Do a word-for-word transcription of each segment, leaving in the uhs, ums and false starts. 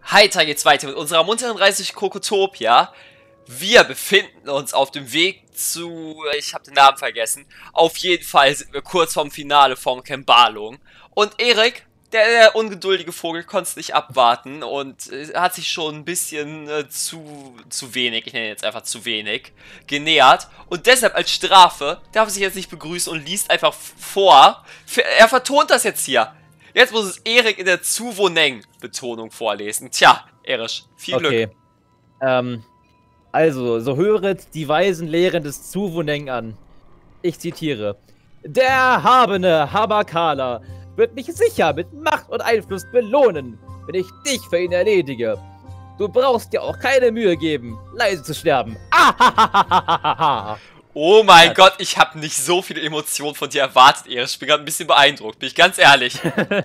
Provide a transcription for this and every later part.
Heiter geht's weiter mit unserer munteren Reise durch Krokotopia. Wir befinden uns auf dem Weg zu... Ich habe den Namen vergessen. Auf jeden Fall sind wir kurz vorm Finale von Camp Balung. Und Erik, der, der ungeduldige Vogel, konnte es nicht abwarten und äh, hat sich schon ein bisschen äh, zu, zu wenig, ich nenne jetzt einfach zu wenig, genähert. Und deshalb als Strafe darf er sich jetzt nicht begrüßen und liest einfach vor. Er vertont das jetzt hier. Jetzt muss es Erik in der Zuwoneng-Betonung vorlesen. Tja, Erisch, viel Glück. Okay. Ähm, also, so höret die weisen Lehren des Zuwoneng an. Ich zitiere. Der erhabene Habakala wird mich sicher mit Macht und Einfluss belohnen, wenn ich dich für ihn erledige. Du brauchst dir auch keine Mühe geben, leise zu sterben. Ah, oh mein Gott, ich habe nicht so viele Emotionen von dir erwartet, Erich. Ich bin gerade ein bisschen beeindruckt, bin ich ganz ehrlich.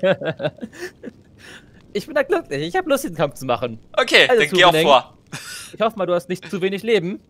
Ich bin da glücklich, ich habe Lust, den Kampf zu machen. Okay, also, dann geh auch vor. Ich hoffe mal, du hast nicht zu wenig Leben.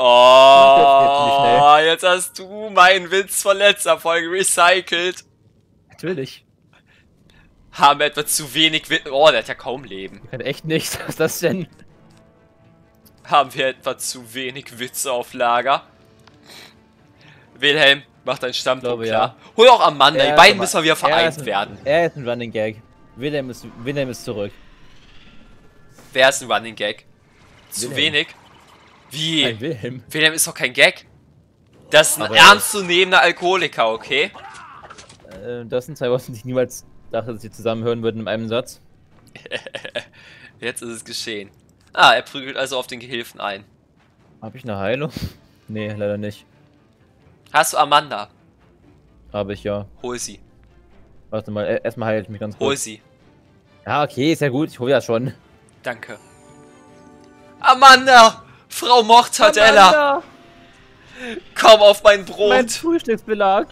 Oh, jetzt hast du meinen Witz von letzter Folge recycelt. Natürlich. Haben wir etwa zu wenig Witz... Oh, der hat ja kaum Leben. Ich kann echt nichts. Was ist das denn? Haben wir etwa zu wenig Witze auf Lager? Wilhelm, mach deinen Standpunkt klar. Ja. Hol auch Amanda, er die beiden müssen wieder vereint ein, werden. Er ist ein Running Gag. Wilhelm ist, Wilhelm ist zurück. Wer ist ein Running Gag? Zu Wilhelm. wenig? Wie? Nein, Wilhelm. Wilhelm ist doch kein Gag. Das ist ein Aber ernstzunehmender Alkoholiker, okay? Äh, das sind zwei Worte, die ich niemals dachte, dass sie zusammenhören würden in einem Satz. Jetzt ist es geschehen. Ah, er prügelt also auf den Gehilfen ein. Habe ich eine Heilung? Nee, leider nicht. Hast du Amanda? Habe ich ja. Hol sie. Warte mal, erstmal heile ich mich ganz kurz. Hol sie. Ja, okay, ist ja gut, ich hole ja schon. Danke. Amanda! Frau Mortadella! Komm auf mein Brot! Mein Frühstücksbelag!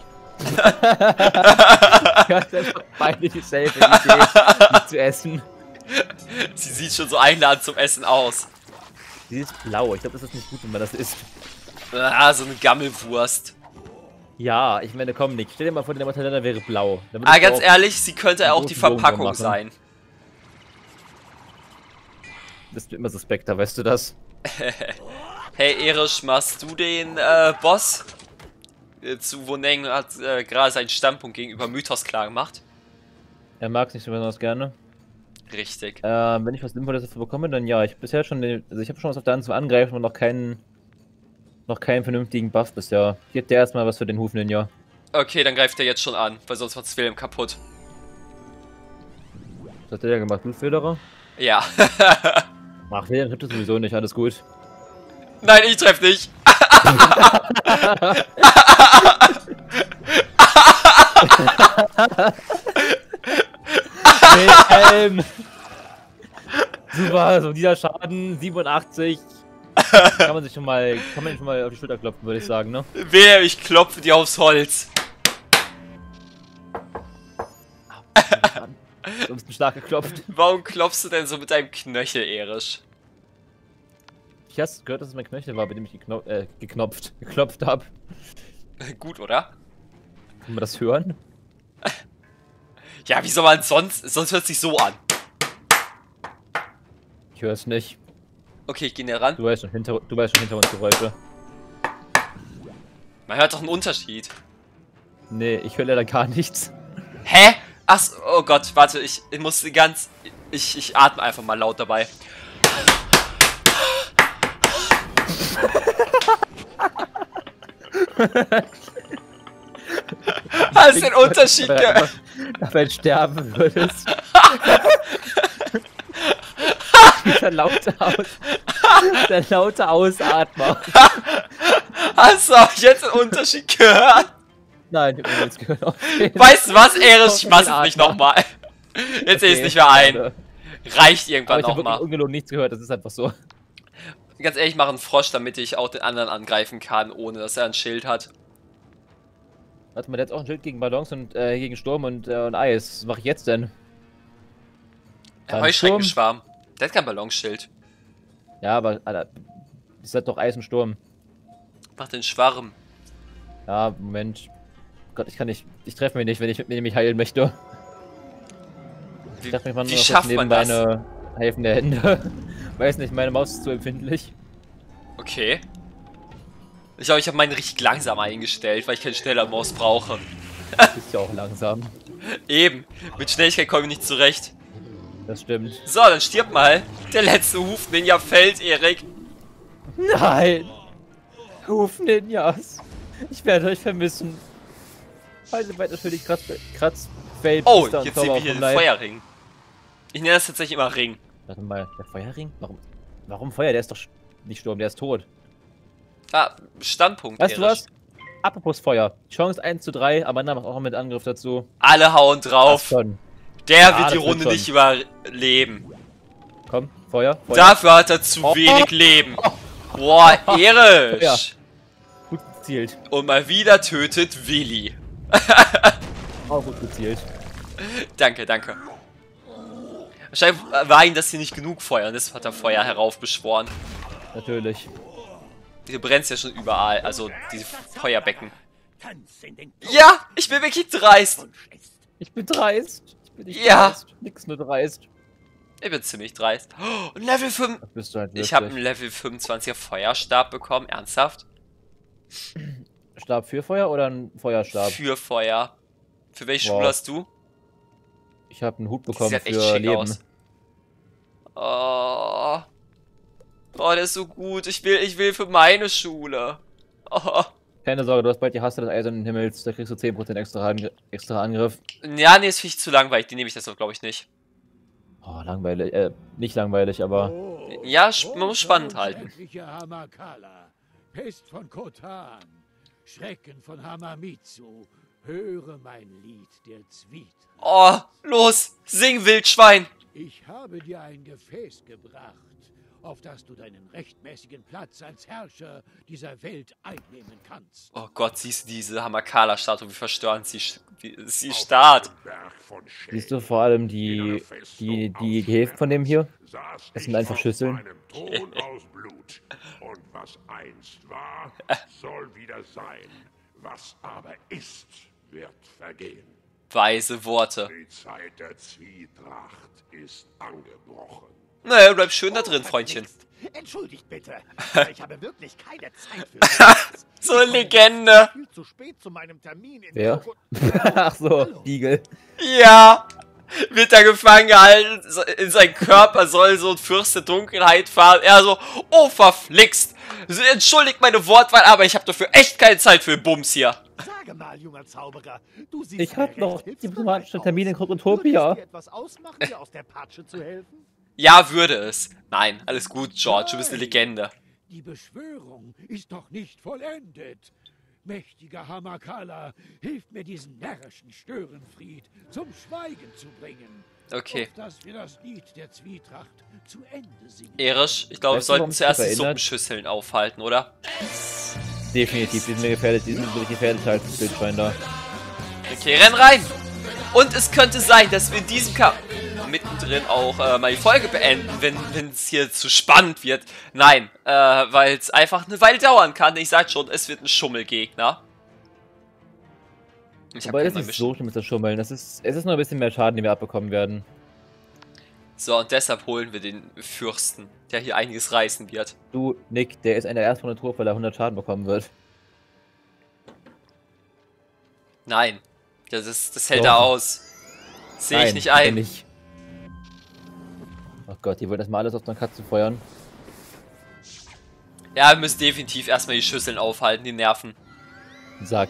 Ich hatte einfach beide dieselbe Idee, die zu essen. Sie sieht schon so einladend zum Essen aus. Sie ist blau, ich glaube, das ist nicht gut, wenn man das isst. Ah, so eine Gammelwurst. Ja, ich meine, komm, Nick, stell dir mal vor, der Mortadella wäre blau. Ah, ganz ehrlich, sie könnte auch die Verpackung sein. Das ist immer suspekter, weißt du das? Hey Erich, machst du den äh, Boss? Zuwoneng hat äh, gerade seinen Standpunkt gegenüber Mythos klar gemacht. Er mag es nicht so besonders gerne. Richtig. Äh, wenn ich was Sinnvolles dafür bekomme, dann ja. Ich bisher schon, den, also ich habe schon was auf der Hand zum Angreifen und noch keinen, noch keinen vernünftigen Buff bisher. Hier hat der erstmal was für den Hufninja. Okay, dann greift er jetzt schon an, weil sonst wird Wilhelm kaputt. Was hat der gemacht? Blutfederer? Ja. Ach, Wilhelm trifft das sowieso nicht, alles gut. Nein, ich treff nicht. Wilhelm! Super, so dieser Schaden, siebenundachtzig. Kann man sich schon mal, kann man schon mal auf die Schulter klopfen, würde ich sagen, ne? Wilhelm, ich klopfe dir aufs Holz. Du bist ein stark geklopft. Warum klopfst du denn so mit deinem Knöchel, Erich? Ich hast gehört, dass es mein Knöchel war, bei dem ich gekno äh, geknopft, geklopft habe. Gut, oder? Kann man das hören? Ja, wie soll man sonst? Sonst hört es sich so an. Ich höre es nicht. Okay, ich gehe näher ran. Du weißt schon, hinter, du weißt schon Hintergrundgeräusche. Man hört doch einen Unterschied. Nee, ich höre leider gar nichts. Hä? Ach, oh Gott, warte, ich, ich muss ganz... Ich, ich atme einfach mal laut dabei. Hast du den Unterschied gehört? Wenn du sterben würdest. Dieser laute Aus... Der laute Ausatmer. Hast du auch jetzt den Unterschied gehört? Nein, ich hab jetzt gehört. Weißt du was, Erich? Ich mach's nicht nochmal. Jetzt sehe ich es nicht mehr ein. Reicht irgendwann nochmal. Ich habe ungelogen nichts gehört, das ist einfach so. Ganz ehrlich, ich mache einen Frosch, damit ich auch den anderen angreifen kann, ohne dass er ein Schild hat. Warte mal, der hat auch ein Schild gegen Ballons und äh, gegen Sturm und, äh, und Eis. Was mache ich jetzt denn? Ein Heuschreckenschwarm. Der hat kein Ballonschild. Ja, aber, Alter, das hat doch Eis und Sturm. Mach den Schwarm. Ja, Moment. Gott, ich kann nicht. Ich treffe mich nicht, wenn ich mit mir nämlich heilen möchte. Wie, ich dachte, ich wie schafft man das? Eine, helfende Hände. Weiß nicht, meine Maus ist zu empfindlich. Okay. Ich glaube, ich habe meinen richtig langsam eingestellt, weil ich keine schnelle Maus brauche. Ist ja auch langsam. Eben. Mit Schnelligkeit komme ich nicht zurecht. Das stimmt. So, dann stirb mal. Der letzte Huf-Ninja fällt, Erik. Nein! Huf-Ninjas. Ich werde euch vermissen. Heute weiter natürlich Kratz... Kratzfeld. Oh, jetzt sehen wir hier den Feuerring. Ich nenne das tatsächlich immer Ring. Warte mal, der Feuerring? Warum? Warum Feuer? Der ist doch nicht Sturm, der ist tot. Ah, Standpunkt, Weißt du Erich. was? Apropos Feuer. Chance eins zu drei, aber dann auch mit Angriff dazu. Alle hauen drauf. Das schon. Der Ja, wird die das wird Runde schon. nicht überleben. Komm, Feuer, Feuer. Dafür hat er zu Oh. wenig Leben. Boah, Erich. Ja. Gut gezielt. Und mal wieder tötet Willi. Auch gut gezielt. Danke, danke. Wahrscheinlich war ihm das hier nicht genug Feuer und deshalb hat er Feuer heraufbeschworen. Natürlich. Hier brennt ja schon überall, also diese Feuerbecken. Ja, ich bin wirklich dreist. Ich bin dreist. Ich bin nicht Ja. dreist. Nix nur dreist. Ich bin ziemlich dreist. Oh, Level fünf. Das bist du halt Ich habe wirklich. einen Level fünfundzwanziger Feuerstab bekommen, ernsthaft? Stab für Feuer oder ein Feuerstab? Für Feuer. Für welche Wow. Schule hast du? Ich habe einen Hut Die bekommen sieht echt für schick Leben. aus. Oh. Oh, der ist so gut. Ich will, ich will für meine Schule. Oh. Keine Sorge, du hast bald die Hasse des Eisernen Himmels. Da kriegst du zehn Prozent extra, Angr extra Angriff. Ja, nee, ist viel zu langweilig. Die nehme ich deshalb, glaube ich, nicht. Oh, langweilig. Äh, nicht langweilig, aber... Ja, sp- man muss spannend halten. Hamakala, Pest von Kotan, Schrecken von Hamamitsu, höre mein Lied der Zwietracht. Oh, los, sing, Wildschwein. Ich habe dir ein Gefäß gebracht, auf das du deinen rechtmäßigen Platz als Herrscher dieser Welt einnehmen kannst. Oh Gott, siehst du diese Hamakala-Statue, wie verstörend sie, wie, sie starrt. Siehst du vor allem die... Die, die Gehilfen von dem hier? Das sind einfach Schüsseln. Aus Blut. Und was einst war, soll wieder sein. Was aber ist, wird vergehen. Weise Worte. Die Zeit der Zwietracht ist angebrochen. Naja, bleib schön da drin, Freundchen. Entschuldigt bitte, aber ich habe wirklich keine Zeit für das. So eine Legende. Viel zu spät zu meinem Termin in Wer? Koko- Ach so, Igel. Ja. Wird da gefangen gehalten, so- in seinen Körper soll so ein Fürst der Dunkelheit fahren. Er so, oh verflixt. Entschuldigt meine Wortwahl, aber ich habe dafür echt keine Zeit für den Bums hier. Sage mal, junger Zauberer, du siehst Ich hab mir noch recht diplomatische hilfsbereit Termine in aus. Krokotopia. Würde es dir etwas ausmachen, dir aus der Patsche zu helfen? Ja, würde es. Nein, alles gut, George, du bist eine Legende. Die Beschwörung ist noch nicht vollendet. Mächtiger Hamakala, hilf mir diesen närrischen Störenfried zum Schweigen zu bringen. Okay. Auf dass wir das Lied der Zwietracht zu Ende singen. Erisch, ich glaube, wir Weißt du, sollten warum es zuerst mich die erinnert? Suppenschüsseln aufhalten, oder? Definitiv, die sind mir gefährdet. Die sind wirklich gefährdet als das Wildschwein da. Okay, renn rein! Und es könnte sein, dass wir in diesem Kampf mittendrin auch äh, mal die Folge beenden, wenn wenn es hier zu spannend wird. Nein, äh, weil es einfach eine Weile dauern kann. Ich sag schon, es wird ein Schummelgegner. Ich hab Aber keine das ist neue nicht so Mission. schlimm, ist das Schummeln. Das ist, es ist nur ein bisschen mehr Schaden, den wir abbekommen werden. So, und deshalb holen wir den Fürsten, der hier einiges reißen wird. Du, Nick, der ist einer der ersten von der Truppe, weil er hundert Schaden bekommen wird. Nein, das, ist, das hält Doch. er aus. Sehe ich Nein, nicht hat er ein. Nicht. Oh Gott, die wollen erstmal alles auf eine Katze feuern. Ja, wir müssen definitiv erstmal die Schüsseln aufhalten, die Nerven. Sack.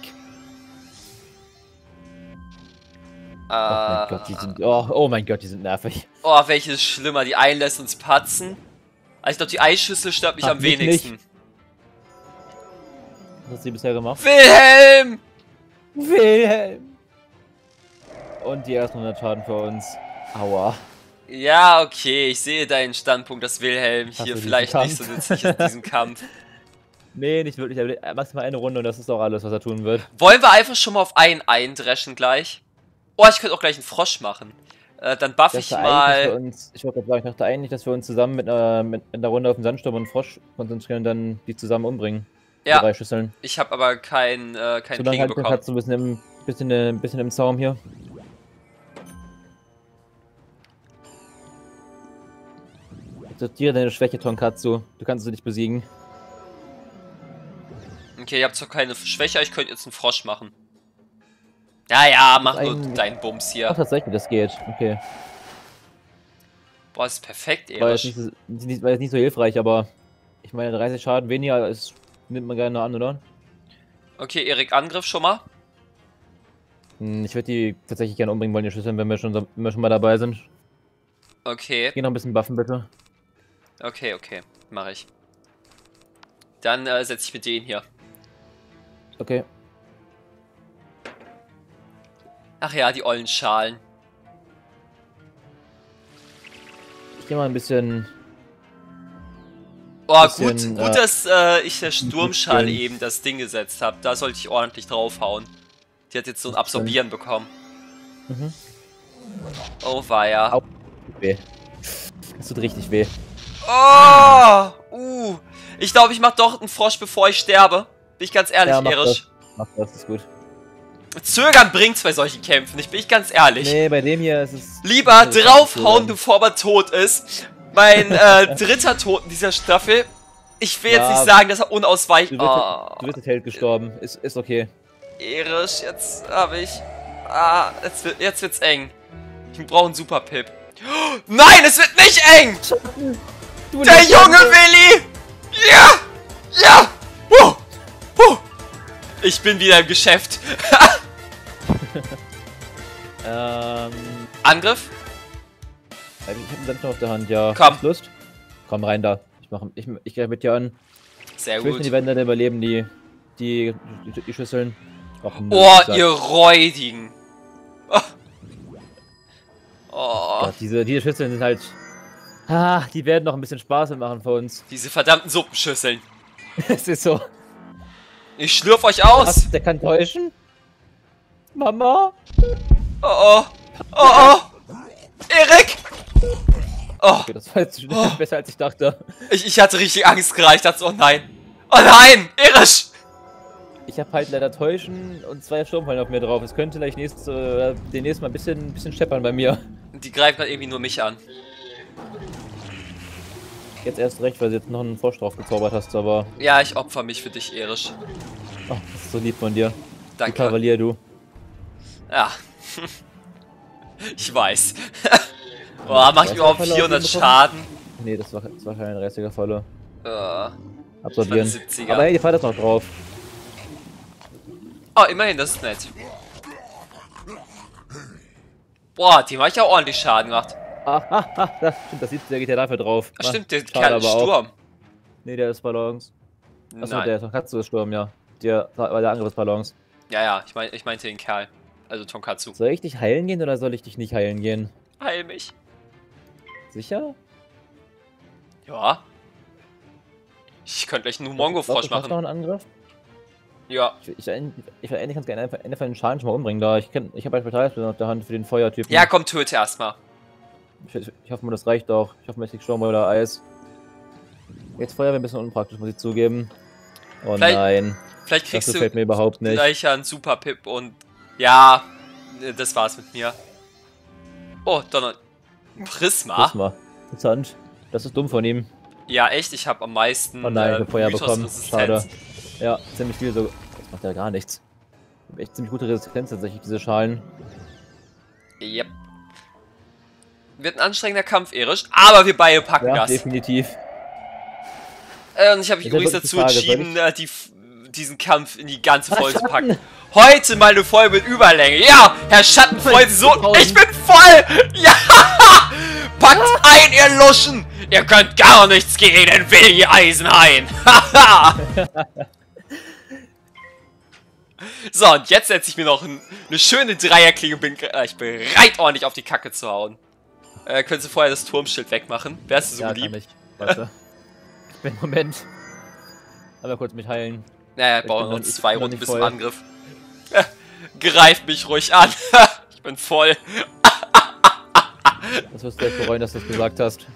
Äh, Oh mein Gott, die sind. Oh, oh mein Gott, die sind nervig. oh, welches schlimmer. Die einen lässt uns patzen. Also ich glaube, die Eisschüssel stört mich Ach, am mich wenigsten. nicht. Was hat sie bisher gemacht? Wilhelm! Wilhelm! Und die ersten hundert Schaden für uns. Aua. Ja, okay, ich sehe deinen Standpunkt, dass Wilhelm Hast du hier diesen vielleicht nicht so Kampf? nützlich ist in diesem Kampf. Nee, nicht wirklich. aber Maximal eine Runde und das ist auch alles, was er tun wird. Wollen wir einfach schon mal auf einen eindreschen gleich? Oh, ich könnte auch gleich einen Frosch machen. Äh, dann buff ich dachte eigentlich, dass wir mal... uns, ich wollte gerade sagen, ich dachte eigentlich, dass wir uns zusammen mit einer, mit einer Runde auf den Sandsturm und Frosch konzentrieren und dann die zusammen umbringen. Die Ja, drei Schüsseln. ich habe aber keinen äh, keinen Solange Ping halt den bekommen. Platz so ein bisschen im, bisschen, äh, ein bisschen im Zaum hier. Akzeptiere deine Schwäche, Tonkatsu. Du kannst sie nicht besiegen. Okay, ihr habt zwar keine Schwäche, ich könnte jetzt einen Frosch machen. Ja, ja, mach nur ein... deinen Bums hier. Ach, tatsächlich, das geht. Okay. Boah, das ist perfekt, War jetzt Erisch. nicht, so- nicht, war jetzt nicht so hilfreich, aber ich meine, dreißig Schaden weniger ist, nimmt man gerne an, oder? Okay, Erik, Angriff schon mal. Hm, ich würde die tatsächlich gerne umbringen wollen, die Schüsseln, wenn wir schon, so- wenn wir schon mal dabei sind. Okay, Geh noch ein bisschen buffen, bitte. okay, okay, mache ich. Dann äh, setze ich mit den hier. Okay. Ach ja, die ollen Schalen. Ich geh mal ein bisschen... Oh, Bisschen, gut, gut, äh, dass äh, ich der Sturmschale bisschen- eben das Ding gesetzt habe. Da sollte ich ordentlich draufhauen. Die hat jetzt so ein Absorbieren bekommen. Mhm. Oh, weia. Au. Weh. Das tut richtig weh. Oh, uh. Ich glaube, ich mache doch einen Frosch, bevor ich sterbe. Bin ich ganz ehrlich, Ja, mach Erisch. Mach das, ist gut. Zögern bringt's bei solchen Kämpfen, ich bin ich ganz ehrlich. Nee, bei dem hier ist es... Lieber ist es draufhauen, zögern. bevor man tot ist. Mein äh, dritter Tod in dieser Staffel. Ich will jetzt Ja, nicht sagen, dass er unausweichlich... Du wirst, Oh, du wirst mit Held gestorben. Ist, ist okay. Erisch, jetzt habe ich... Ah, jetzt, wird, jetzt wird's eng. Ich brauche einen Super Pip. Oh, nein, es wird nicht eng! Du Der lebst junge noch. Willi! Ja! Ja! Huh! Huh! Ich bin wieder im Geschäft. Ähm... Angriff? Ich hab einen Senf noch auf der Hand, ja. Komm. Hast du Lust? Komm rein da. Ich mach, ich, ich greife mit dir an. Sehr Ich will gut. die Wände überleben, die, die, die, die Schüsseln. Ach, Oh, Sack. ihr Räudigen. Oh. Oh, Gott, diese, diese Schüsseln sind halt... Ah, die werden noch ein bisschen Spaß machen für uns. diese verdammten Suppenschüsseln. Es ist so... Ich schlürf euch aus. Was? Der kann täuschen? Mama? Oh, oh. Oh, oh. Erik! Oh, Okay, das war jetzt Oh. besser als ich dachte. ich, ich hatte richtig Angst gerade. Ich dachte so, oh nein. Oh nein, Erisch! Ich habe halt leider Täuschen und zwei Sturmfallen auf mir drauf. Es könnte gleich nächst, äh, demnächst mal ein bisschen, bisschen scheppern bei mir. Die greifen halt irgendwie nur mich an. Jetzt erst recht, weil du jetzt noch einen Frosch drauf gezaubert hast, aber... Ja, ich opfer mich für dich, Erisch. Oh, das ist so lieb von dir. Du Danke. Kavalier, du. Ja. Ich weiß. Boah, mach ich überhaupt Falle vierhundert bekommen? Schaden? Nee, das war, das war keine dreißiger Falle. Äh. Absorbieren. siebziger. Aber hey, die Falle ist noch drauf. Oh, immerhin, das ist nett. Boah, dem hab ich ja ordentlich Schaden gemacht. Ah, ah, ah, das stimmt, das sieht, der geht ja dafür drauf. Ach, stimmt, der schade Kerl ist aber auch. Sturm. Nee, der ist Ballons. Achso, Nein. der ist noch Katsu ist Sturm, ja. Der war der Angriff ist Ballons. Ja, ja, ich, mein, ich meinte den Kerl. Also Tonkatsu. Soll ich dich heilen gehen oder soll ich dich nicht heilen gehen? Heil mich. Sicher? Ja. Ich könnte gleich einen Glaubst Humongo-Frosch du, hast noch machen. einen Angriff? Ja. Ich, ich, ich will endlich ganz gerne einfach Ende von den Schaden schon mal umbringen da. Ich, kenn- ich habe halt Verteidigungsmittel auf der Hand für den Feuertypen. Ja, komm, töte erstmal. Ich, ich, ich hoffe mal, das reicht auch. Ich hoffe mal, ich krieg Sturm oder Eis. Jetzt Feuer wäre ein bisschen unpraktisch, muss ich zugeben. Oh Vielleicht nein, Vielleicht das kriegst du gefällt mir überhaupt nicht. gleich ja einen Super Pip und. Ja, das war's mit mir. Oh, Donner. Prisma? Prisma. Interessant. Das ist dumm von ihm. Ja, echt, ich habe am meisten. Oh nein, ich äh, hab Feuer bekommen. Mythos-Resistenz. Schade. Ja, ziemlich viel so. Das macht ja gar nichts. Ich hab echt ziemlich gute Resistenz tatsächlich, diese Schalen. Yep. Wird ein anstrengender Kampf, Erisch, aber wir beide packen Ja, das. definitiv. Äh, und ich habe mich Das ist übrigens wirklich dazu die Frage, soll entschieden, äh, die, diesen Kampf in die ganze Ah, Folge zu packen. Schatten! Heute mal eine Folge mit Überlänge. Ja, Herr Schattenfreund, so. Ich bin voll! Ja! Packt ein, ihr Luschen! Ihr könnt gar nichts gegen den Willi Eisenhain! Haha! So, und jetzt setze ich mir noch ein, eine schöne Dreierklinge und bin gleich bereit, ordentlich auf die Kacke zu hauen. Äh, könntest du vorher das Turmschild wegmachen? Wärst du so Ja, lieb? kann ich. Warte. Ich bin Moment. Aber kurz mich heilen. Naja, Ich bauen bin wir noch uns nicht- zwei noch Runden nicht bis zum voll. Angriff. Greift mich ruhig an. Ich bin voll. Das wirst du gleich bereuen, dass du das gesagt hast.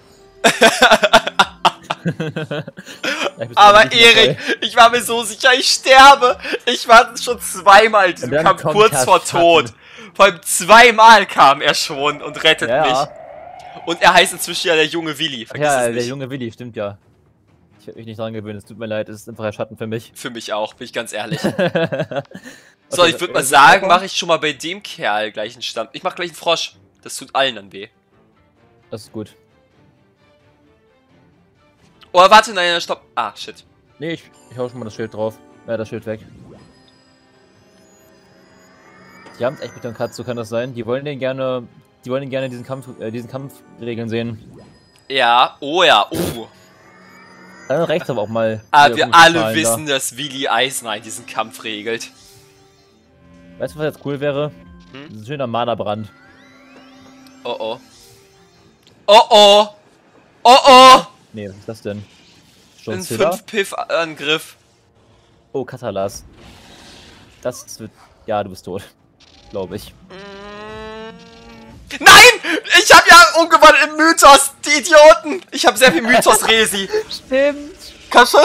Ja, ich bin Aber nicht mehr Erik, voll. ich war mir so sicher, ich sterbe. Ich war schon zweimal in diesem Und dann Kampf kommt kurz Herr vor Schatten. Tod. Vor allem zweimal kam er schon und rettet Ja, mich. ja. Und er heißt inzwischen ja der junge Willi. Vergiss Ja, es der nicht. junge Willi, stimmt ja. Ich hab mich nicht dran gewöhnt, es tut mir leid, es ist einfach ein Schatten für mich. Für mich auch, bin ich ganz ehrlich. Okay, So, ich würde mal sagen, mache ich schon mal bei dem Kerl gleich einen Stand. Ich mache gleich einen Frosch. Das tut allen dann weh. Das ist gut. Oh, warte, nein, stopp. Ah, shit. Nee, ich, ich hau schon mal das Schild drauf. Ja, das Schild weg. Die haben es echt mit dem Katz, so kann das sein. Die wollen den gerne, die wollen den gerne diesen Kampf, äh, diesen Kampfregeln sehen. Ja, oh ja, oh. Dann reicht's aber auch mal. Ah, hier wir gute alle Zahlen wissen, dass Willi Eisenheim diesen Kampf regelt. Da. Weißt du, was jetzt cool wäre? Hm? Ein schöner Mana-Brand. Oh oh. Oh oh. Oh oh. Nee, was ist das denn? Schon Ein Zilla? fünf Piff Angriff. Oh, Katalas. Das wird. Ja, du bist tot. Glaube ich. Nein! Ich hab ja umgewandelt in Mythos, die Idioten! Ich hab sehr viel Mythos-Resi. Stimmt! Komm schon!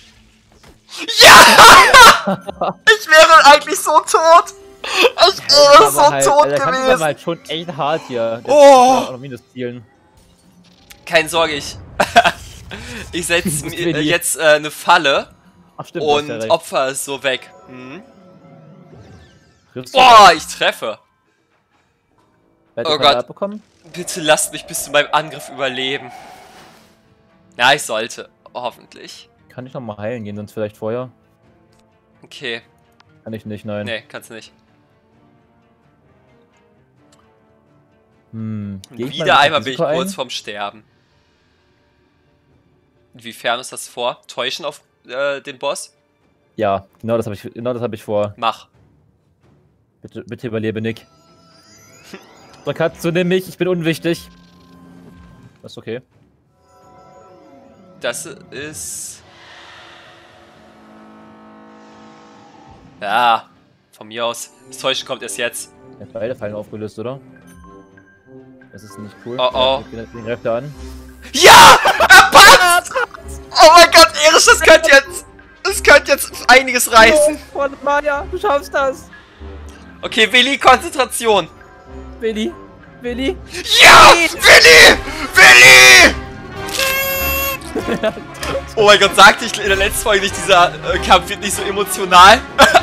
Ja! Ich wäre eigentlich so tot! Ich wäre so halt, tot Alter, kann das gewesen! halt schon echt hart hier. Das Oh! ist auch noch Minus-Zielen. Keine Sorge, ich... ich setze mir Willi. jetzt äh, eine Falle Ach stimmt, du hast und ja recht. opfer es so weg. Mhm. Triffst du Boah, ich treffe! Wer hat oh die Karte Gott. abbekommen? Bitte lasst mich bis zu meinem Angriff überleben. Ja, ich sollte. Hoffentlich. Kann ich noch mal heilen gehen, sonst vielleicht vorher? Okay. Kann ich nicht, nein. Nee, kannst nicht. Hm. Und Geh ich mal wieder mit einmal bin ich Risiko kurz ein? vorm Sterben. Inwiefern ist das vor? Täuschen auf äh, den Boss? Ja, genau das habe ich, genau das habe ich vor. Mach. Bitte, bitte überlebe, Nick. So, Katze, nimm mich, ich bin unwichtig. Das ist okay. Das ist... Ja, von mir aus. Das Täuschen kommt erst jetzt. Er hat beide Fallen aufgelöst, oder? Das ist nicht cool. Oh, oh. Ja, den, den greift er an. Ja! Er passt! Oh mein Gott, Erich, das könnte jetzt... Das könnte jetzt einiges reißen. Oh, Maja, du schaffst das! Okay, Willi, Konzentration. Willi, Willi. Ja! Willi! Willi! Oh mein Gott, sagte ich in der letzten Folge nicht, dieser äh, Kampf wird nicht so emotional?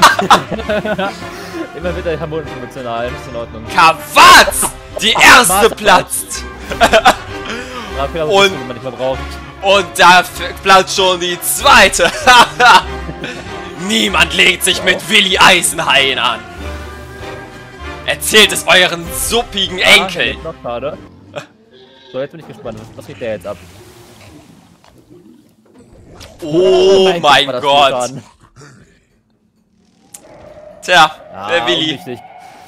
Immer wird er harmonisch emotional, ist in Ordnung. Kavatz! Die erste Master platzt! Dafür haben Und- wir man nicht mehr braucht. Und da f- platzt schon die zweite! Niemand legt sich mit Willi Eisenhain an! Erzählt es euren suppigen Enkeln! Ah, noch schade. So, jetzt bin ich gespannt. Was, was geht der jetzt ab? Oh mein war das Gott! viel Schaden. Tja, Ah, der Willi. unwichtig.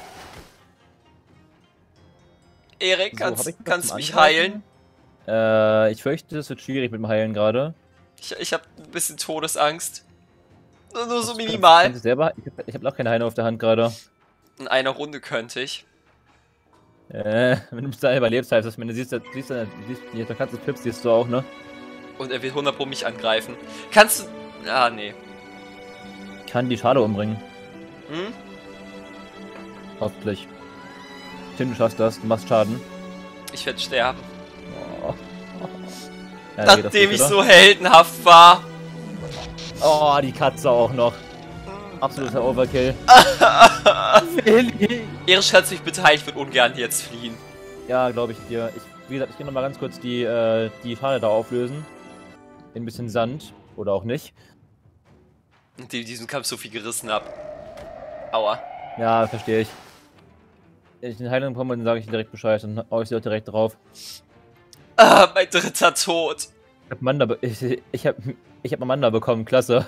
Erik, So, hab kannst, ich was kannst zum mich Angreifen? heilen? Äh, ich fürchte, es wird schwierig mit dem Heilen gerade. Ich, ich hab ein bisschen Todesangst. Nur, nur so Kannst du minimal. selber? Ich hab, ich hab noch keine Heilung auf der Hand gerade. In einer Runde könnte ich. Äh, wenn du selber lebst, heißt das, wenn du siehst, du siehst, du siehst, hier, da kannst du Pips, siehst du auch, ne? Und er wird hundert Pro mich angreifen. Kannst du... Ah, nee. Kann die Schale umbringen. Hm? Hoffentlich. Tim, du schaffst das, du machst Schaden. Ich werde sterben. Oh. Ja, dann geht das Nachdem nicht, ich oder? so heldenhaft war. Oh, die Katze auch noch. Absoluter Overkill. Willi. Erich, kannst du mich bitte heilen? Ich würde ungern jetzt fliehen. Ja, glaube ich dir. Ich, wie gesagt, ich gehe nochmal ganz kurz die, äh, die Schale da auflösen. In ein bisschen Sand. Oder auch nicht. Nachdem ich diesen Kampf so viel gerissen habe. Aua. Ja, verstehe ich. Wenn ich eine Heilung bekomme, dann sage ich dir direkt Bescheid. Dann hau ich sie auch direkt drauf. Ah, mein dritter Tod. Ich hab Manda, be ich, ich hab, ich hab Amanda bekommen, klasse.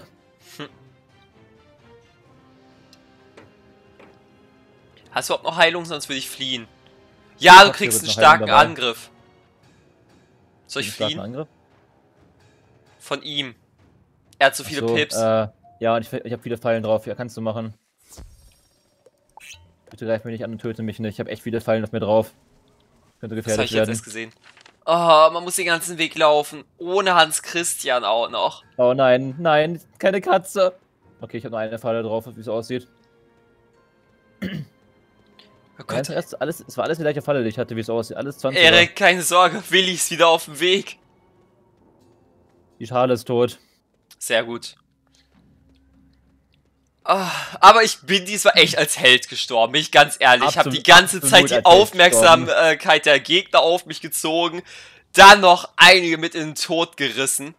Hast du überhaupt noch Heilung? Sonst würde ich fliehen. Ja, du hab kriegst einen theoretisch noch starken Heilung dabei. Angriff. Soll ich Einen starken fliehen? Angriff? Von ihm. Er hat so viele So, Pips. Äh, ja, und ich, ich habe viele Fallen drauf. Ja, kannst du machen. Bitte greif mich nicht an und töte mich nicht. Ich habe echt viele Fallen auf mir drauf. Könnte Das habe gefährlich ich jetzt werden. erst gesehen. Oh, man muss den ganzen Weg laufen. Ohne Hans Christian auch noch. Oh nein, nein, keine Katze. Okay, ich habe nur eine Falle drauf, wie es aussieht. Oh Ganz Gott. erst alles, es war alles die gleiche Falle, die ich hatte, wie es aussieht. Alles zwanzig. Erik, keine Sorge, Willi ist wieder auf dem Weg. Die Schale ist tot. Sehr gut. Ah, aber ich bin diesmal echt als Held gestorben, bin ich ganz ehrlich. Ich habe Absolut- die ganze absolut Zeit die als Held Aufmerksamkeit der Gegner auf mich gezogen. Dann noch einige mit in den Tod gerissen.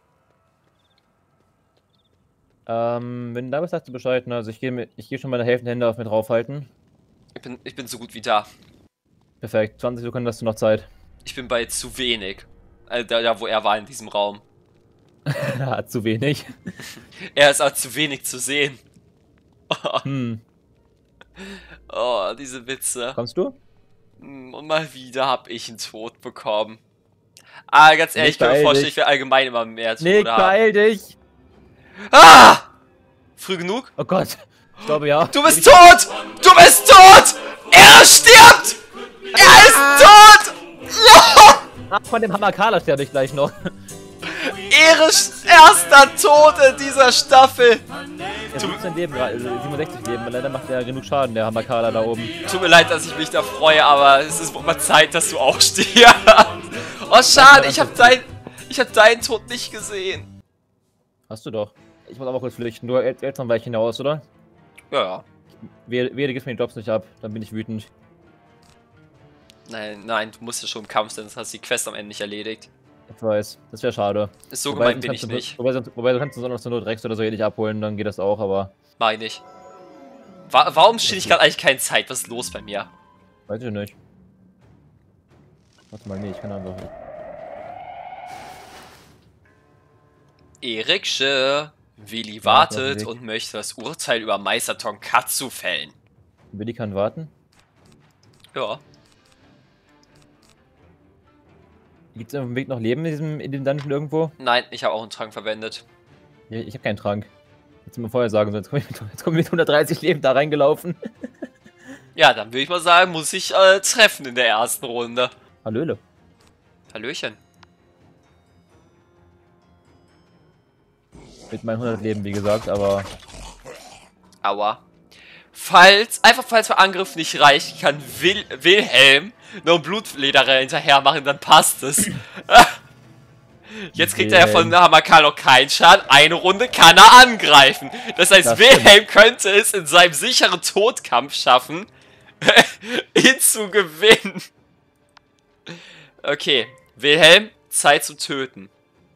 Ähm, wenn du da bist, sagst du Bescheid, ne? Also ich gehe ich geh schon meine helfenden Hände auf mir draufhalten. Ich bin, ich bin so gut wie da. Perfekt, zwanzig Sekunden hast du noch Zeit. Ich bin bei zu wenig. Also da, da, wo er war in diesem Raum. Ja, zu wenig. Er ist auch zu wenig zu sehen. Hm. Oh, diese Witze. Kommst du? Hm, Und mal wieder habe ich einen Tod bekommen. Ah, ganz ehrlich, ich kann mir beeil vorstellen, dich. ich will allgemein immer mehr Tode Nick, haben. beeil dich! Ah! Früh genug? Oh Gott. Ich glaube ja. Du bist tot! Du bist tot! Er stirbt! Er ist tot! Ach, von dem Hamakala sterbe ich gleich noch. Eres erster Tod in dieser Staffel. Er tut sein Leben gerade, also siebenundsechzig Leben, weil leider macht er genug Schaden, der Hamakala da oben. Tut mir leid, dass ich mich da freue, aber es ist wohl mal Zeit, dass du auch stirbst. Oh, schade, ich hab dein, ich hab deinen Tod nicht gesehen. Hast du doch. Ich muss aber kurz flüchten. Du hältst noch ein Weilchen aus, oder? Ja, ja. Wehe, wehe, du gibst mir die Jobs nicht ab, dann bin ich wütend. Nein, nein, du musst ja schon im Kampf sein, sonst hast du die Quest am Ende nicht erledigt. Ich weiß, das wäre schade. So Wobei, gemein sonst bin kannst ich du- nicht. Wobei, sonst- wobei du kannst uns auch noch zur Not Rex oder so ähnlich abholen, dann geht das auch, aber Mach ich nicht. Wa warum stehe ich gerade eigentlich keine Zeit? Was ist los bei mir? weiß ich nicht. Warte mal, nee, ich kann einfach nicht. Eriksche, Willi Ja, wartet Weg. und möchte das Urteil über Meister Tonkatsu fällen. Willi kann warten. Ja. Gibt es auf dem Weg noch Leben in diesem in dem Dungeon irgendwo? Nein, ich habe auch einen Trank verwendet. Ja, ich habe keinen Trank. Hättest du mir vorher sagen sollen, jetzt komme ich, mit- jetzt komm ich mit hundertdreißig Leben da reingelaufen. Ja, dann würde ich mal sagen, muss ich äh, treffen in der ersten Runde. Hallöle. Hallöchen. Mit meinen hundert Leben, wie gesagt, aber Aua. Falls, einfach falls der Angriff nicht reicht, kann Wil Wilhelm noch einen Blutlederer hinterher machen, dann passt es. Jetzt kriegt er ja von Wilhelm. Hamakal noch keinen Schaden. Eine Runde kann er angreifen. Das heißt, Das Wilhelm könnte es in seinem sicheren Todkampf schaffen, ihn zu gewinnen. Okay, Wilhelm, Zeit zum Töten.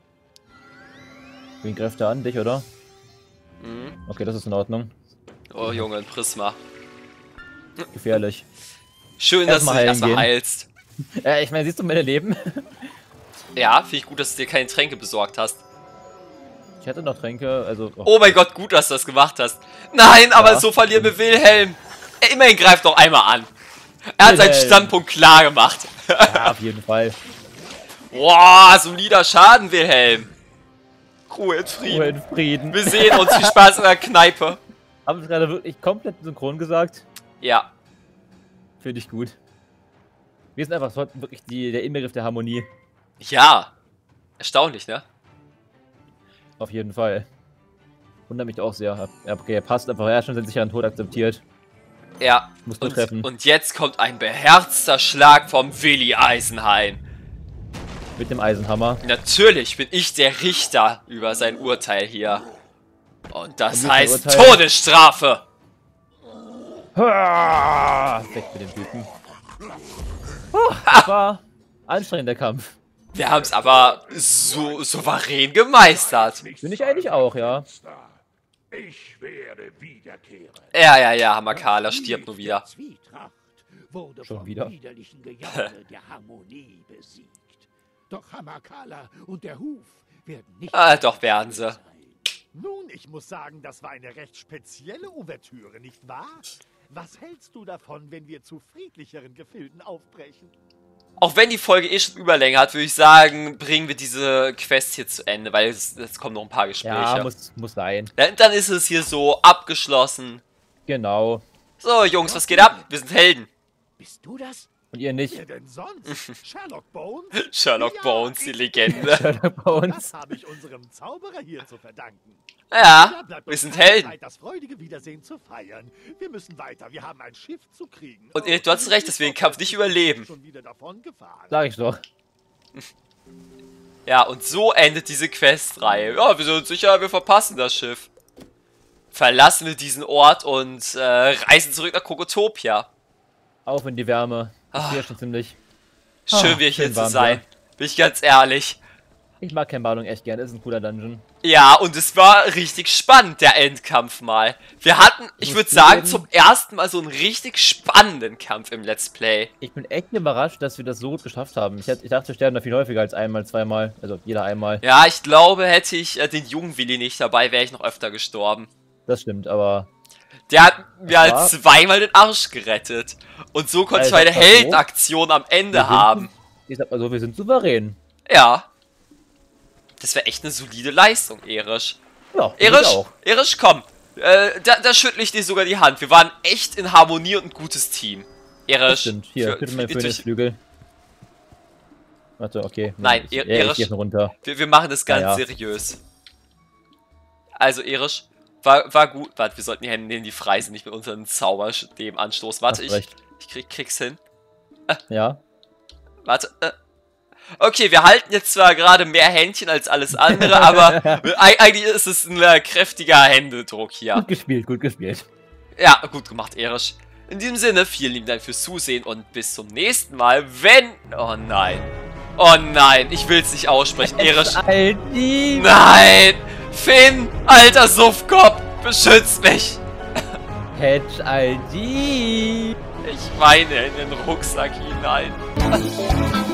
wen greift er an? Dich, oder? Mhm. Okay, das ist in Ordnung. Oh Junge, ein Prisma. Gefährlich. Schön, dass du Erstmal dich heilen erstmal gehen. heilst. Äh, ich meine, siehst du meine Leben? Ja, finde ich gut, dass du dir keine Tränke besorgt hast. Ich hatte noch Tränke, also... Oh, Oh mein Gott, gut, dass du das gemacht hast. Nein, aber Ja. so verlieren wir Wilhelm. Er immerhin greift noch einmal an. Er hat seinen Wilhelm. Standpunkt klar gemacht. ja, auf jeden Fall. Boah, solider Schaden, Wilhelm. Ruhe in Frieden. Ruhe in Frieden. Wir sehen uns. Viel Spaß in der Kneipe. Haben wir gerade wirklich komplett synchron gesagt? Ja. Finde ich gut. Wir sind einfach so wirklich die, der Inbegriff der Harmonie. Ja. Erstaunlich, ne? Auf jeden Fall. Wundert mich auch sehr. Ja, okay, er passt einfach. Er hat schon seinen sicheren Tod akzeptiert. Ja. Musst du treffen. Und, und jetzt kommt ein beherzter Schlag vom Willi Eisenhain. Mit dem Eisenhammer. Natürlich bin ich der Richter über sein Urteil hier. Und das Und wie ist heißt das Urteil? Todesstrafe. Ah, weg mit dem Typen. Oh, das war anstrengender Kampf. Wir haben es aber so souverän gemeistert. Bin ich eigentlich auch, ja. Ich werde wiederkehren. Ja, ja, ja, Hamakala stirbt nur wieder. Zwietracht wurde Schon vom wieder? widerlichen Gejaule der Harmonie besiegt. Doch Hamakala und der Huf werden nicht... Ah, doch werden sie. Nun, ich muss sagen, das war eine recht spezielle Ouvertüre, nicht wahr? Was hältst du davon, wenn wir zu friedlicheren Gefilden aufbrechen? Auch wenn die Folge eh schon Überlänge hat, würde ich sagen, bringen wir diese Quest hier zu Ende, weil es, es kommen noch ein paar Gespräche. Ja, muss, muss sein. dann, dann ist es hier so abgeschlossen. Genau. So, Jungs, was geht ab? Wir sind Helden. Bist du das? Und ihr nicht. Wer denn sonst? Sherlock Bones? Sherlock Ja, Bones, die ich- Legende. Sherlock Bones. Das habe ich unserem Zauberer hier zu verdanken. Ja, bleibt wir uns sind keine Helden. Zeit, das freudige Wiedersehen zu feiern. Wir müssen weiter. Wir haben ein Schiff zu kriegen. Und Erik, du hast recht, dass wir den Kampf nicht überleben. Schon wieder davon gefahren. Sag ich doch. Ja, und so endet diese Questreihe. Ja, wir sind uns sicher, wir verpassen das Schiff. Verlassen wir diesen Ort und äh, reisen zurück nach Krokotopia. Auf in die Wärme. Ich Ah. sehe schon ziemlich. Schön, Ah, wieder hier schön zu warm, sein. ja. Bin ich ganz ehrlich. Ich mag Kembalung echt gerne. Ist ein cooler Dungeon. Ja, und es war richtig spannend, der Endkampf mal. Wir hatten, ich muss würde sagen, zugeben- zum ersten Mal so einen richtig spannenden Kampf im Let's Play. Ich bin echt überrascht, dass wir das so gut geschafft haben. Ich, hätte- ich dachte, wir sterben da viel häufiger als einmal, zweimal. Also jeder einmal. Ja, ich glaube, hätte ich äh, den jungen Willi nicht dabei, wäre ich noch öfter gestorben. Das stimmt, aber Der hat mir Das halt war- zweimal den Arsch gerettet. Und so konnte ich Also, meine sag mal so, Heldenaktion am Ende wir sind- haben. ich sag mal so, wir sind souverän. Ja. Das wäre echt eine solide Leistung, Erisch. Ja, ich Erisch, auch. Erisch, komm. Äh, da, da schüttle ich dir sogar die Hand. Wir waren echt in Harmonie und ein gutes Team. Erisch. Das stimmt. Hier, für- bitte mein für- durch- Phönixflügel. Warte, okay. Nein, ich, Er- ja, ich Erisch- geh runter. Wir, wir machen das ganz Ja, ja. seriös. Also, Erisch, war, war gut. Warte, wir sollten die Hände nehmen, die frei sind, nicht mit unseren Zauberstäben anstoßen. Warte, Hast ich, recht. ich krieg, krieg's hin. Ja. Warte. Äh. Okay, wir halten jetzt zwar gerade mehr Händchen als alles andere, aber eig- eigentlich ist es ein äh, kräftiger Händedruck hier. Gut gespielt, gut gespielt. Ja, gut gemacht, Erisch. In diesem Sinne, vielen lieben Dank fürs Zusehen und bis zum nächsten Mal, wenn... Oh nein. Oh nein, ich will es nicht aussprechen, Erisch. Aldi! Nein! Finn, alter Suffkopf, beschützt mich! Hedge Aldi! Ich weine in den Rucksack hinein.